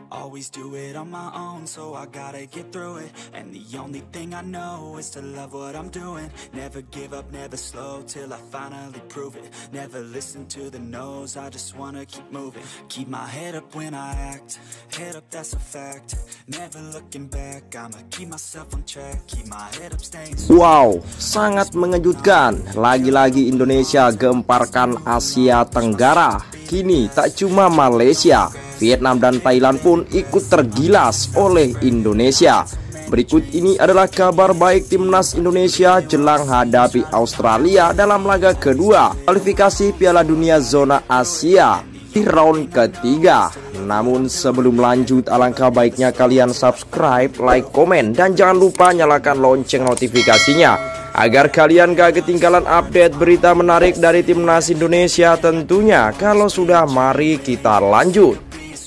Always do it on my own, so I gotta get through it. And the only thing I know is to love what I'm doing. Never give up, never slow, till I finally prove it. Never listen to the no's, I just wanna keep moving. Keep my head up when I act, head up that's a fact. Never looking back, I'ma keep myself on track. Keep my head up staying strong. Wow, sangat mengejutkan. Lagi-lagi Indonesia gemparkan Asia Tenggara. Kini tak cuma Malaysia, Vietnam dan Thailand pun ikut tergilas oleh Indonesia. Berikut ini adalah kabar baik timnas Indonesia jelang hadapi Australia dalam laga kedua kualifikasi Piala Dunia Zona Asia di round ketiga. Namun sebelum lanjut, alangkah baiknya kalian subscribe, like, komen, dan jangan lupa nyalakan lonceng notifikasinya agar kalian gak ketinggalan update berita menarik dari timnas Indonesia tentunya. Kalau sudah, mari kita lanjut.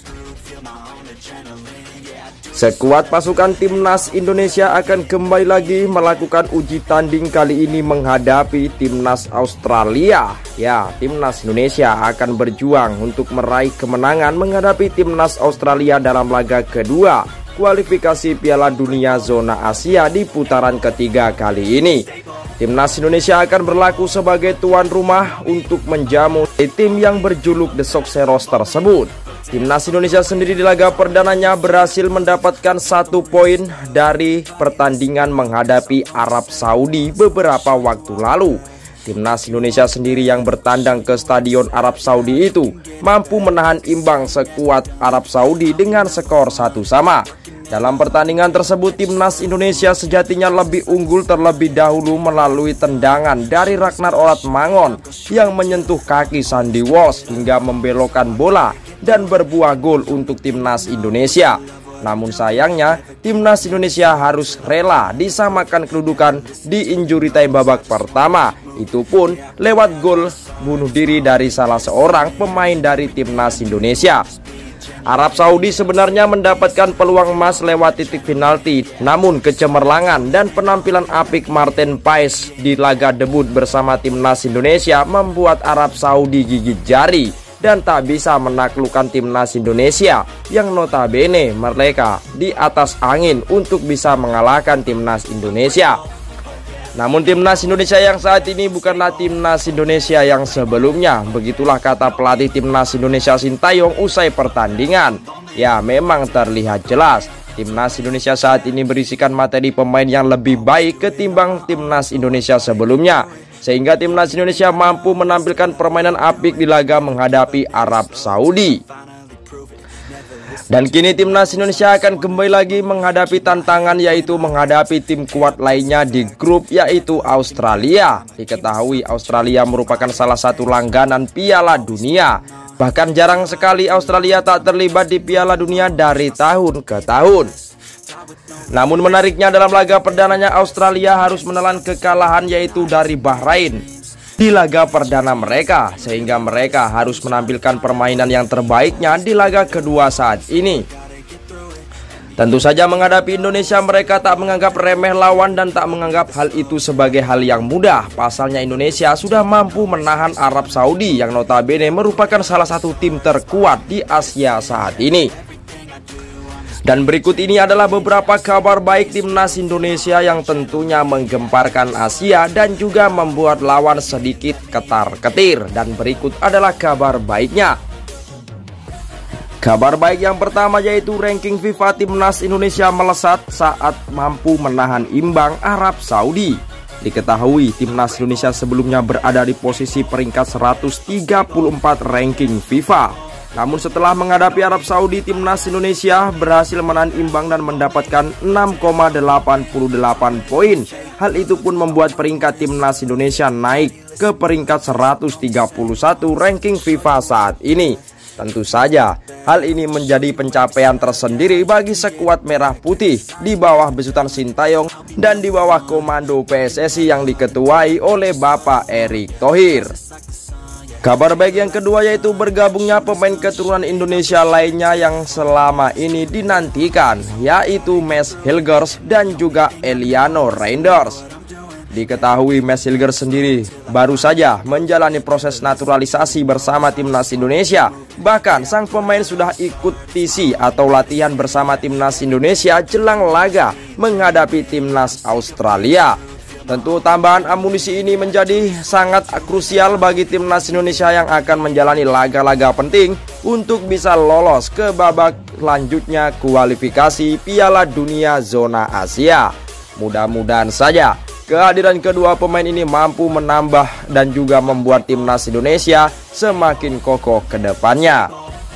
Sekuat pasukan timnas Indonesia akan kembali lagi melakukan uji tanding kali ini menghadapi timnas Australia. Ya, timnas Indonesia akan berjuang untuk meraih kemenangan menghadapi timnas Australia dalam laga kedua kualifikasi Piala Dunia Zona Asia di putaran ketiga kali ini. Timnas Indonesia akan berlaku sebagai tuan rumah untuk menjamu tim yang berjuluk The Socceroos tersebut. Timnas Indonesia sendiri di laga perdananya berhasil mendapatkan 1 poin dari pertandingan menghadapi Arab Saudi beberapa waktu lalu. Timnas Indonesia sendiri yang bertandang ke Stadion Arab Saudi itu mampu menahan imbang skuad Arab Saudi dengan skor 1-1. Dalam pertandingan tersebut, timnas Indonesia sejatinya lebih unggul terlebih dahulu melalui tendangan dari Ragnar Oratmangon yang menyentuh kaki Sandy Walsh hingga membelokkan bola dan berbuah gol untuk timnas Indonesia. Namun sayangnya, timnas Indonesia harus rela disamakan kedudukan di injury time babak pertama. Itu pun lewat gol bunuh diri dari salah seorang pemain dari timnas Indonesia. Arab Saudi sebenarnya mendapatkan peluang emas lewat titik penalti, namun kecemerlangan dan penampilan apik Martin Paes di laga debut bersama timnas Indonesia membuat Arab Saudi gigit jari dan tak bisa menaklukkan timnas Indonesia yang notabene mereka di atas angin untuk bisa mengalahkan timnas Indonesia. Namun timnas Indonesia yang saat ini bukanlah timnas Indonesia yang sebelumnya. Begitulah kata pelatih timnas Indonesia Sintayong usai pertandingan. Ya, memang terlihat jelas timnas Indonesia saat ini berisikan materi pemain yang lebih baik ketimbang timnas Indonesia sebelumnya, sehingga timnas Indonesia mampu menampilkan permainan apik di laga menghadapi Arab Saudi. Dan kini timnas Indonesia akan kembali lagi menghadapi tantangan, yaitu menghadapi tim kuat lainnya di grup, yaitu Australia. Diketahui Australia merupakan salah satu langganan Piala Dunia. Bahkan jarang sekali Australia tak terlibat di Piala Dunia dari tahun ke tahun. Namun menariknya, dalam laga perdananya Australia harus menelan kekalahan, yaitu dari Bahrain di laga perdana mereka, sehingga mereka harus menampilkan permainan yang terbaiknya di laga kedua saat ini. Tentu saja menghadapi Indonesia, mereka tak menganggap remeh lawan dan tak menganggap hal itu sebagai hal yang mudah. Pasalnya Indonesia sudah mampu menahan Arab Saudi yang notabene merupakan salah satu tim terkuat di Asia saat ini. Dan berikut ini adalah beberapa kabar baik timnas Indonesia yang tentunya menggemparkan Asia dan juga membuat lawan sedikit ketar-ketir. Dan berikut adalah kabar baiknya. Kabar baik yang pertama yaitu ranking FIFA timnas Indonesia melesat saat mampu menahan imbang Arab Saudi. Diketahui timnas Indonesia sebelumnya berada di posisi peringkat 134 ranking FIFA. Namun setelah menghadapi Arab Saudi, timnas Indonesia berhasil menahan imbang dan mendapatkan 6,88 poin. Hal itu pun membuat peringkat timnas Indonesia naik ke peringkat 131 ranking FIFA saat ini. Tentu saja hal ini menjadi pencapaian tersendiri bagi skuad merah putih di bawah besutan Sintayong dan di bawah komando PSSI yang diketuai oleh Bapak Erick Thohir. Kabar baik yang kedua yaitu bergabungnya pemain keturunan Indonesia lainnya yang selama ini dinantikan, yaitu Mads Hilgers dan juga Eliano Reinders. Diketahui Max Hilgers sendiri baru saja menjalani proses naturalisasi bersama timnas Indonesia. Bahkan sang pemain sudah ikut TC atau latihan bersama timnas Indonesia jelang laga menghadapi timnas Australia. Tentu tambahan amunisi ini menjadi sangat krusial bagi timnas Indonesia yang akan menjalani laga-laga penting untuk bisa lolos ke babak lanjutnya kualifikasi Piala Dunia Zona Asia. Mudah-mudahan saja kehadiran kedua pemain ini mampu menambah dan juga membuat timnas Indonesia semakin kokoh ke depannya.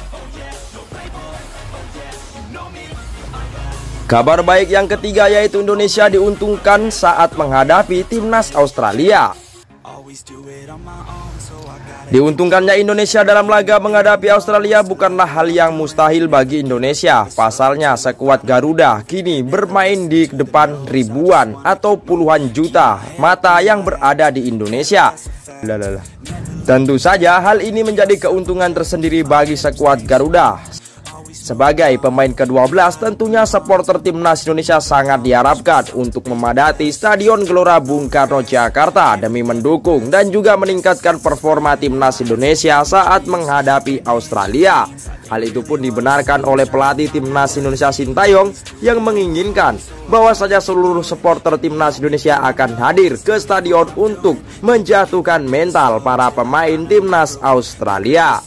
Kabar baik yang ketiga yaitu Indonesia diuntungkan saat menghadapi timnas Australia. Diuntungkannya Indonesia dalam laga menghadapi Australia bukanlah hal yang mustahil bagi Indonesia. Pasalnya sekuat Garuda kini bermain di depan ribuan atau puluhan juta mata yang berada di Indonesia. Tentu saja hal ini menjadi keuntungan tersendiri bagi sekuat Garuda. Sebagai pemain ke-12 tentunya supporter timnas Indonesia sangat diharapkan untuk memadati Stadion Gelora Bung Karno Jakarta demi mendukung dan juga meningkatkan performa timnas Indonesia saat menghadapi Australia. Hal itu pun dibenarkan oleh pelatih timnas Indonesia Sintayong yang menginginkan bahwasanya seluruh supporter timnas Indonesia akan hadir ke stadion untuk menjatuhkan mental para pemain timnas Australia.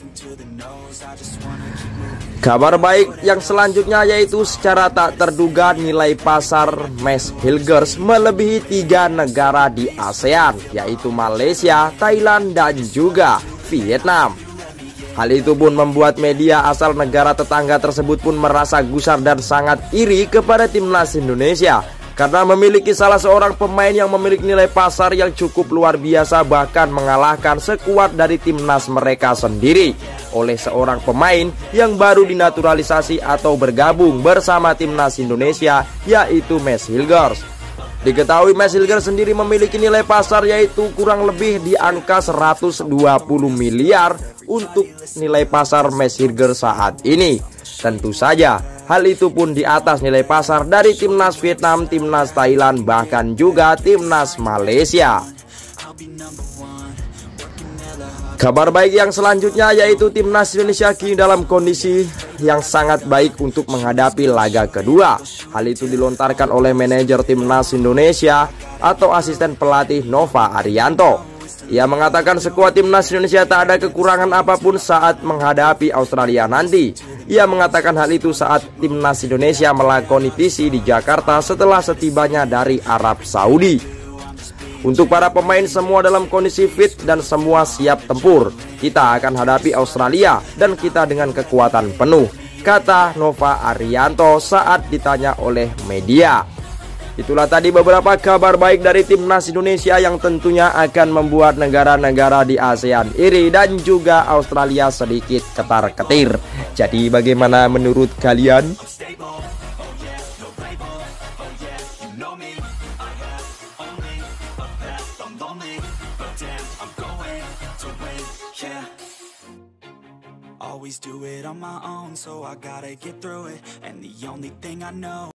Kabar baik yang selanjutnya yaitu secara tak terduga nilai pasar Max Hilgers melebihi 3 negara di ASEAN, yaitu Malaysia, Thailand, dan juga Vietnam. Hal itu pun membuat media asal negara tetangga tersebut pun merasa gusar dan sangat iri kepada timnas Indonesia karena memiliki salah seorang pemain yang memiliki nilai pasar yang cukup luar biasa, bahkan mengalahkan sekuat dari timnas mereka sendiri oleh seorang pemain yang baru dinaturalisasi atau bergabung bersama timnas Indonesia, yaitu Max Hilgers. Diketahui Max Hilgers sendiri memiliki nilai pasar yaitu kurang lebih di angka 120 miliar untuk nilai pasar Max Hilgers saat ini. Tentu saja hal itu pun di atas nilai pasar dari timnas Vietnam, timnas Thailand, bahkan juga timnas Malaysia. Kabar baik yang selanjutnya yaitu timnas Indonesia kini dalam kondisi yang sangat baik untuk menghadapi laga kedua. Hal itu dilontarkan oleh manajer timnas Indonesia atau asisten pelatih Nova Arianto. Ia mengatakan sekuat timnas Indonesia tak ada kekurangan apapun saat menghadapi Australia nanti. Ia mengatakan hal itu saat timnas Indonesia melakoni TC di Jakarta setelah setibanya dari Arab Saudi. Untuk para pemain semua dalam kondisi fit dan semua siap tempur. Kita akan hadapi Australia dan kita dengan kekuatan penuh, kata Nova Arianto saat ditanya oleh media. Itulah tadi beberapa kabar baik dari timnas Indonesia yang tentunya akan membuat negara-negara di ASEAN iri dan juga Australia sedikit ketar-ketir. Jadi bagaimana menurut kalian? Always do it on my own, so I gotta get through it. And the only thing I know